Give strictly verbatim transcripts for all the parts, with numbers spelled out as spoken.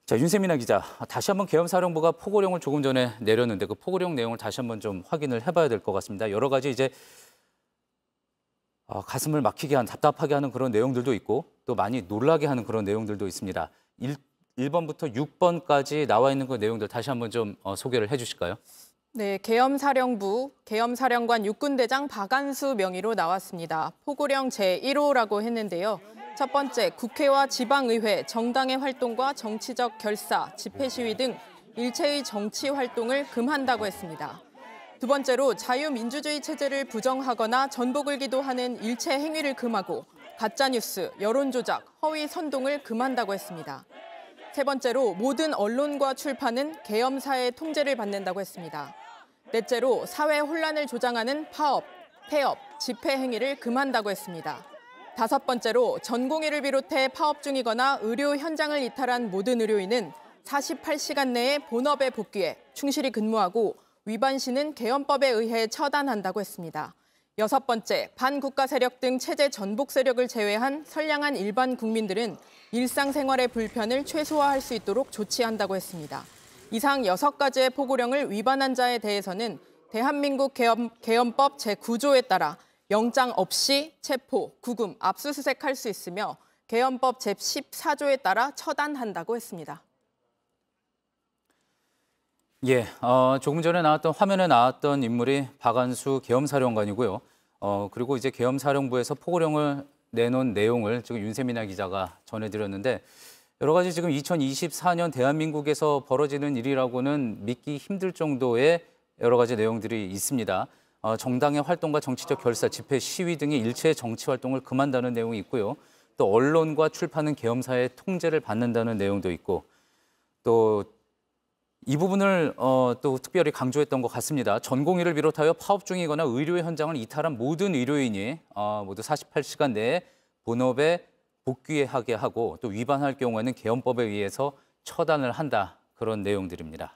자, 윤세민아 기자, 다시 한번 계엄사령부가 포고령을 조금 전에 내렸는데 그 포고령 내용을 다시 한번 좀 확인을 해봐야 될 것 같습니다. 여러 가지 이제 어, 가슴을 막히게 한, 답답하게 하는 그런 내용들도 있고 또 많이 놀라게 하는 그런 내용들도 있습니다. 일 번부터 육 번까지 나와 있는 그 내용들 다시 한번 좀 어, 소개를 해주실까요? 네, 계엄사령부, 계엄사령관 육군대장 박안수 명의로 나왔습니다. 포고령 제일 호라고 했는데요. 첫 번째, 국회와 지방의회, 정당의 활동과 정치적 결사, 집회 시위 등 일체의 정치 활동을 금한다고 했습니다. 두 번째로 자유민주주의 체제를 부정하거나 전복을 기도하는 일체 행위를 금하고 가짜뉴스, 여론조작, 허위 선동을 금한다고 했습니다. 세 번째로 모든 언론과 출판은 계엄사의 통제를 받는다고 했습니다. 넷째로 사회 혼란을 조장하는 파업, 폐업, 집회 행위를 금한다고 했습니다. 다섯 번째로 전공의를 비롯해 파업 중이거나 의료 현장을 이탈한 모든 의료인은 사십팔 시간 내에 본업에 복귀해 충실히 근무하고 위반 시는 계엄법에 의해 처단한다고 했습니다. 여섯 번째, 반국가 세력 등 체제 전복 세력을 제외한 선량한 일반 국민들은 일상생활의 불편을 최소화할 수 있도록 조치한다고 했습니다. 이상 여섯 가지의 포고령을 위반한 자에 대해서는 대한민국 계엄, 계엄법 제구 조에 따라 영장 없이 체포, 구금, 압수수색할 수 있으며 계엄법 제십사 조에 따라 처단한다고 했습니다. 예, 어, 조금 전에 나왔던 화면에 나왔던 인물이 박안수 계엄사령관이고요. 어, 그리고 이제 계엄사령부에서 포고령을 내놓은 내용을 지금 윤세민아 기자가 전해드렸는데 여러 가지 지금 이천이십사 년 대한민국에서 벌어지는 일이라고는 믿기 힘들 정도의 여러 가지 내용들이 있습니다. 어, 정당의 활동과 정치적 결사, 집회, 시위 등의 일체의 정치 활동을 금한다는 내용이 있고요. 또 언론과 출판은 계엄사의 통제를 받는다는 내용도 있고 또 이 부분을 어, 또 특별히 강조했던 것 같습니다. 전공의를 비롯하여 파업 중이거나 의료 현장을 이탈한 모든 의료인이 어, 모두 사십팔 시간 내에 본업에 복귀하게 하고 또 위반할 경우에는 계엄법에 의해서 처단을 한다. 그런 내용들입니다.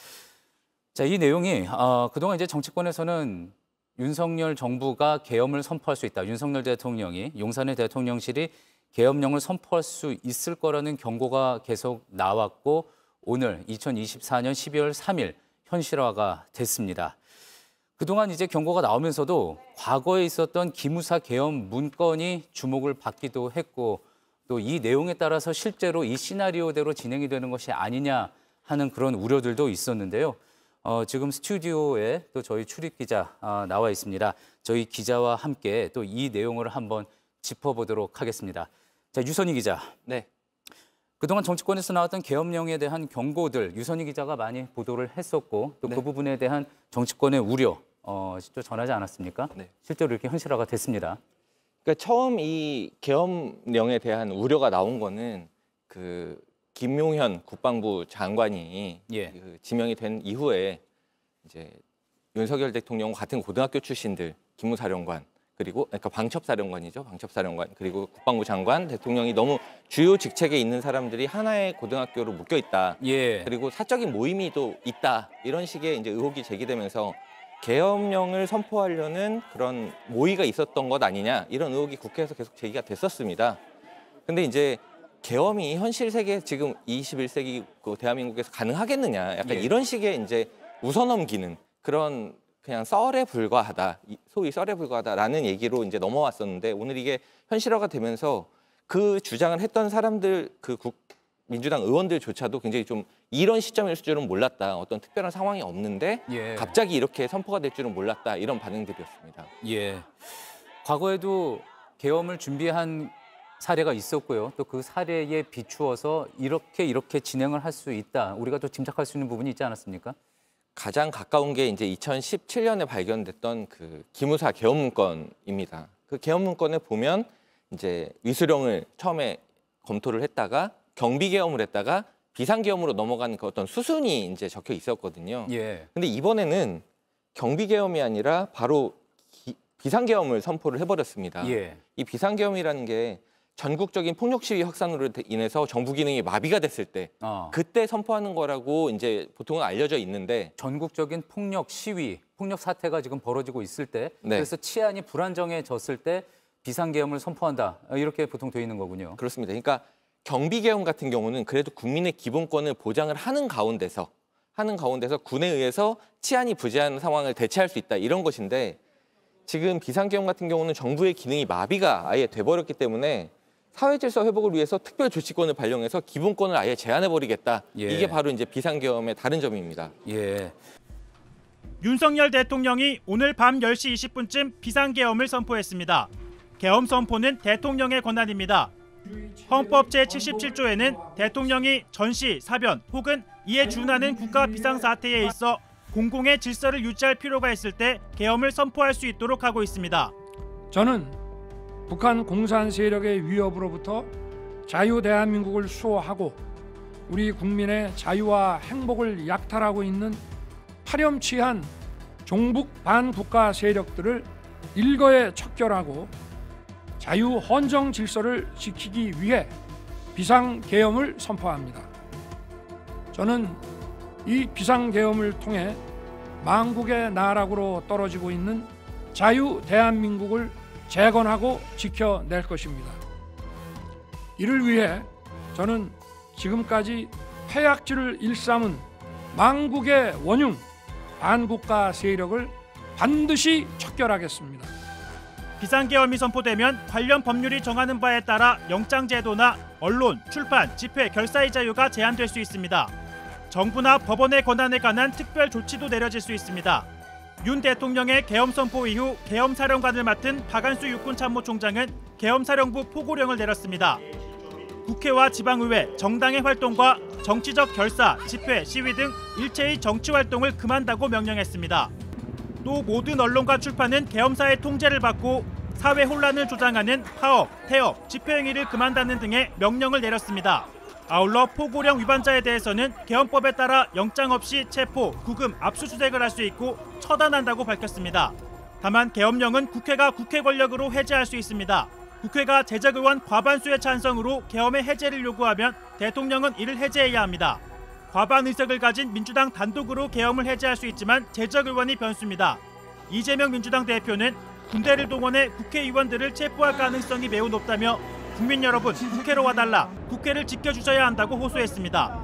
자, 이 내용이 어, 그동안 이제 정치권에서는 윤석열 정부가 계엄을 선포할 수 있다. 윤석열 대통령이 용산의 대통령실이 계엄령을 선포할 수 있을 거라는 경고가 계속 나왔고 오늘 이천이십사 년 십이월 삼일 현실화가 됐습니다. 그동안 이제 경고가 나오면서도 과거에 있었던 기무사 계엄 문건이 주목을 받기도 했고 또 이 내용에 따라서 실제로 이 시나리오대로 진행이 되는 것이 아니냐 하는 그런 우려들도 있었는데요. 어, 지금 스튜디오에 또 저희 출입 기자 어, 나와 있습니다. 저희 기자와 함께 또 이 내용을 한번 짚어보도록 하겠습니다. 자, 유선희 기자. 네. 그동안 정치권에서 나왔던 계엄령에 대한 경고들 유선희 기자가 많이 보도를 했었고 또 그 네. 부분에 대한 정치권의 우려 어, 직접 전하지 않았습니까? 네. 실제로 이렇게 현실화가 됐습니다. 그러니까 처음 이 계엄령에 대한 우려가 나온 거는 그 김용현 국방부 장관이 예. 그 지명이 된 이후에 이제 윤석열 대통령 같은 고등학교 출신들 기무사령관 그리고 그러니까 방첩사령관이죠. 방첩사령관 그리고 국방부 장관 대통령이 너무 주요 직책에 있는 사람들이 하나의 고등학교로 묶여 있다. 예. 그리고 사적인 모임이 또 있다. 이런 식의 이제 의혹이 제기되면서 계엄령을 선포하려는 그런 모의가 있었던 것 아니냐 이런 의혹이 국회에서 계속 제기가 됐었습니다. 근데 이제 계엄이 현실 세계 지금 이십일 세기 그 대한민국에서 가능하겠느냐 약간 예. 이런 식의 이제 웃어넘기는 그런 그냥 썰에 불과하다, 소위 썰에 불과하다라는 얘기로 이제 넘어왔었는데 오늘 이게 현실화가 되면서 그 주장을 했던 사람들, 그 국, 민주당 의원들조차도 굉장히 좀 이런 시점일 줄은 몰랐다. 어떤 특별한 상황이 없는데 예. 갑자기 이렇게 선포가 될 줄은 몰랐다. 이런 반응들이었습니다. 예. 과거에도 계엄을 준비한 사례가 있었고요. 또 그 사례에 비추어서 이렇게 이렇게 진행을 할 수 있다. 우리가 또 짐작할 수 있는 부분이 있지 않았습니까? 가장 가까운 게 이제 이천십칠 년에 발견됐던 그 기무사 계엄 문건입니다. 그 계엄 문건에 보면 이제 위수령을 처음에 검토를 했다가 경비 계엄을 했다가 비상 계엄으로 넘어가는 그 어떤 수순이 이제 적혀 있었거든요. 예. 근데 이번에는 경비 계엄이 아니라 바로 기, 비상 계엄을 선포를 해버렸습니다. 예. 이 비상 계엄이라는 게 전국적인 폭력 시위 확산으로 인해서 정부 기능이 마비가 됐을 때 어. 그때 선포하는 거라고 이제 보통은 알려져 있는데 전국적인 폭력 시위, 폭력 사태가 지금 벌어지고 있을 때 네. 그래서 치안이 불안정해졌을 때 비상계엄을 선포한다 이렇게 보통 돼 있는 거군요. 그렇습니다. 그러니까 경비계엄 같은 경우는 그래도 국민의 기본권을 보장을 하는 가운데서 하는 가운데서 군에 의해서 치안이 부재한 상황을 대체할 수 있다 이런 것인데 지금 비상계엄 같은 경우는 정부의 기능이 마비가 아예 돼버렸기 때문에 사회질서 회복을 위해서 특별 조치권을 발령해서 기본권을 아예 제한해버리겠다. 예. 이게 바로 이제 비상계엄의 다른 점입니다. 예. 윤석열 대통령이 오늘 밤 열 시 이십 분쯤 비상계엄을 선포했습니다. 계엄 선포는 대통령의 권한입니다. 헌법 제칠십칠 조에는 대통령이 전시, 사변 혹은 이에 준하는 국가 비상사태에 있어 공공의 질서를 유지할 필요가 있을 때 계엄을 선포할 수 있도록 하고 있습니다. 저는 북한 공산 세력의 위협으로부터 자유 대한민국을 수호하고 우리 국민의 자유와 행복을 약탈하고 있는 파렴치한 종북 반국가 세력들을 일거에 척결하고 자유 헌정 질서를 지키기 위해 비상계엄을 선포합니다. 저는 이 비상계엄을 통해 망국의 나락으로 떨어지고 있는 자유 대한민국을 재건하고 지켜낼 것입니다. 이를 위해 저는 지금까지 폐악질을 일삼은 망국의 원흉 반국가 세력을 반드시 척결하겠습니다. 비상계엄이 선포되면 관련 법률이 정하는 바에 따라 영장제도나 언론, 출판, 집회, 결사의 자유가 제한될 수 있습니다. 정부나 법원의 권한에 관한 특별 조치도 내려질 수 있습니다. 윤 대통령의 계엄 선포 이후 계엄사령관을 맡은 박안수 육군참모총장은 계엄사령부 포고령을 내렸습니다. 국회와 지방의회, 정당의 활동과 정치적 결사, 집회, 시위 등 일체의 정치활동을 금한다고 명령했습니다. 또 모든 언론과 출판은 계엄사의 통제를 받고 사회 혼란을 조장하는 파업, 태업, 집회행위를 금한다는 등의 명령을 내렸습니다. 아울러 포고령 위반자에 대해서는 계엄법에 따라 영장 없이 체포, 구금, 압수수색을 할 수 있고 처단한다고 밝혔습니다. 다만 계엄령은 국회가 국회 권력으로 해제할 수 있습니다. 국회가 제적의원 과반수의 찬성으로 계엄의 해제를 요구하면 대통령은 이를 해제해야 합니다. 과반 의석을 가진 민주당 단독으로 계엄을 해제할 수 있지만 제적의원이 변수입니다. 이재명 민주당 대표는 군대를 동원해 국회의원들을 체포할 가능성이 매우 높다며 국민 여러분 국회로 와달라, 국회를 지켜주셔야 한다고 호소했습니다.